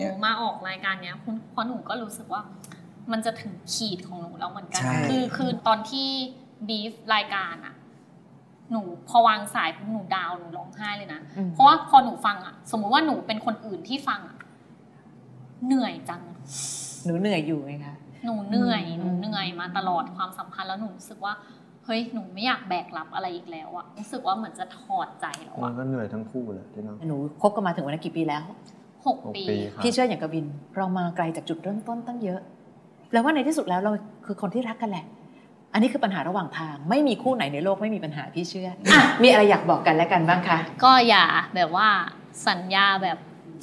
งี้ยมาออกรายการเนี้ยเพราะหนูก็รู้สึกว่ามันจะถึงขีดของหนูแล้วเหมือนกันคือตอนที่บีฟรายการอะหนูพอวางสายปุ๊บหนูดาวหนูร้องไห้เลยนะเพราะว่าพอหนูฟังอะสมมุติว่าหนูเป็นคนอื่นที่ฟังอะเหนื่อยจังหนูเหนื่อยอยู่ไงคะหนูเหนื่อยมาตลอดความสัมพันธ์แล้วหนูรู้สึกว่าเฮ้ยหนูไม่อยากแบกรับอะไรอีกแล้วอะรู้สึกว่าเหมือนจะถอดใจแล้วอะก็เหนื่อยทั้งคู่เลยที่น้องหนูคบกันมาถึงวันนี้กี่ปีแล้ว 6 ปีพี่เชื่ออย่างกบินเรามาไกลจากจุดเริ่มต้นตั้งเยอะแล้วว่าในที่สุดแล้วเราคือคนที่รักกันแหละอันนี้คือปัญหาระหว่างทางไม่มีคู่ไหนในโลกไม่มีปัญหาพี่เชื่อมีอะไรอยากบอกกันและกันบ้างคะก็อย่าแบบว่าสัญญาแบบ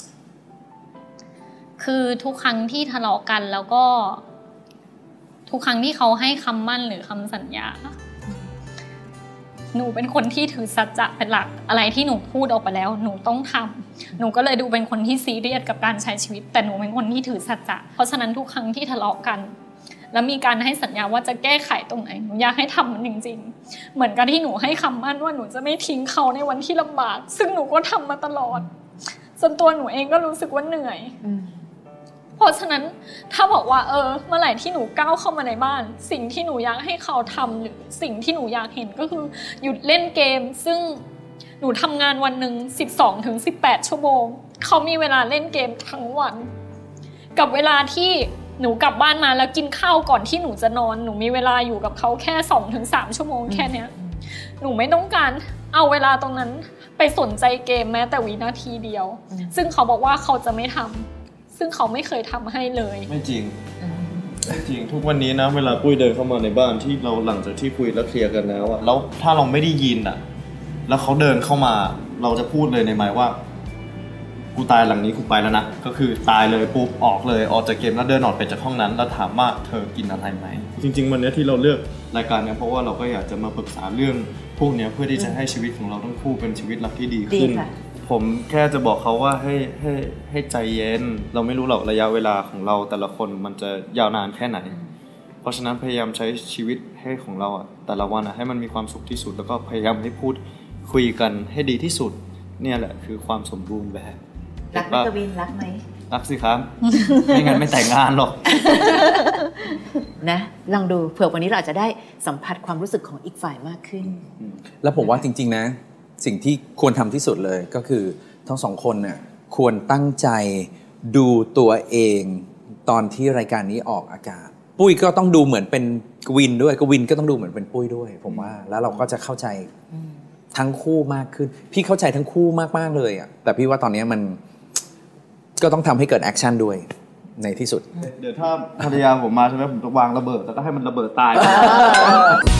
คือทุกครั้งที่ทะเลาะกันแล้วก็ทุกครั้งที่เขาให้คำมั่นหรือคำสัญญาหนูเป็นคนที่ถือสัจจะเป็นหลักอะไรที่หนูพูดออกไปแล้วหนูต้องทำหนูก็เลยดูเป็นคนที่ซีเรียสกับการใช้ชีวิตแต่หนูเป็นคนที่ถือสัจจะเพราะฉะนั้นทุกครั้งที่ทะเลาะกันแล้วมีการให้สัญญาว่าจะแก้ไขตรงไหนหนูอยากให้ทำมันจริงๆเหมือนกับที่หนูให้คำมั่นว่าหนูจะไม่ทิ้งเขาในวันที่ลำบากซึ่งหนูก็ทำมาตลอดส่วนตัวหนูเองก็รู้สึกว่าเหนื่อยเพราะฉะนั้นถ้าบอกว่าเมื่อไหร่ที่หนูก้าวเข้ามาในบ้านสิ่งที่หนูอยากให้เขาทำหรือสิ่งที่หนูอยากเห็นก็คือหยุดเล่นเกมซึ่งหนูทำงานวันหนึ่ง12-18 ชั่วโมงเขามีเวลาเล่นเกมทั้งวันกับเวลาที่หนูกลับบ้านมาแล้วกินข้าวก่อนที่หนูจะนอนหนูมีเวลาอยู่กับเขาแค่ 2-3 ชั่วโมงแค่เนี้ยหนูไม่ต้องการเอาเวลาตรงนั้นไปสนใจเกมแม้แต่วินาทีเดียวซึ่งเขาบอกว่าเขาจะไม่ทำซึ่งเขาไม่เคยทำให้เลยไม่จริงทุกวันนี้นะเวลาปุ้ยเดินเข้ามาในบ้านที่เราหลังจากที่คุยแล้วเคลียร์กันแล้วอะแล้วถ้าเราไม่ได้ยินอะแล้วเขาเดินเข้ามาเราจะพูดเลยในหมายว่ากูตายหลังนี้กูไปแล้วนะก็คือตายเลยปุ๊บออกเลยออกจากเกมแล้วเดินออกไปจากห้องนั้นแล้วถามว่าเธอกินอะไรไหมจริงๆวันนี้ที่เราเลือกรายการนี้เพราะว่าเราก็อยากจะมาปรึกษาเรื่องพวกนี้เพื่อที่จะให้ชีวิตของเราทั้งคู่เป็นชีวิตรักที่ดีขึ้นผมแค่จะบอกเขาว่าให้ใจเย็นเราไม่รู้หรอกระยะเวลาของเราแต่ละคนมันจะยาวนานแค่ไหนเพราะฉะนั้นพยายามใช้ชีวิตให้ของเราอะแต่ละวันให้มันมีความสุขที่สุดแล้วก็พยายามให้พูดคุยกันให้ดีที่สุดเนี่ยแหละคือความสมบูรณ์แบบรักไหมกวินรักไหมรักสิครับ ไม่งั้นไม่แต่งงานหรอกนะลองดูเผื่อวันนี้เราอาจจะได้สัมผัสความรู้สึกของอีกฝ่ายมากขึ้นแล้วผมว่าจริงๆนะสิ่งที่ควรทำที่สุดเลยก็คือทั้งสองคนน่ะควรตั้งใจดูตัวเองตอนที่รายการนี้ออกอากาศปุ้ยก็ต้องดูเหมือนเป็นกวินด้วยกวินก็ต้องดูเหมือนเป็นปุ้ยด้วยผมว่าแล้วเราก็จะเข้าใจทั้งคู่มากขึ้นพี่เข้าใจทั้งคู่มากๆเลยอ่ะแต่พี่ว่าตอนนี้มันก็ต้องทำให้เกิดแอคชั่นด้วยในที่สุดเดี๋ยวถ้าภรรยาผมมาใช่ไหมผมจะวางระเบิดแล้วก็ให้มันระเบิดตาย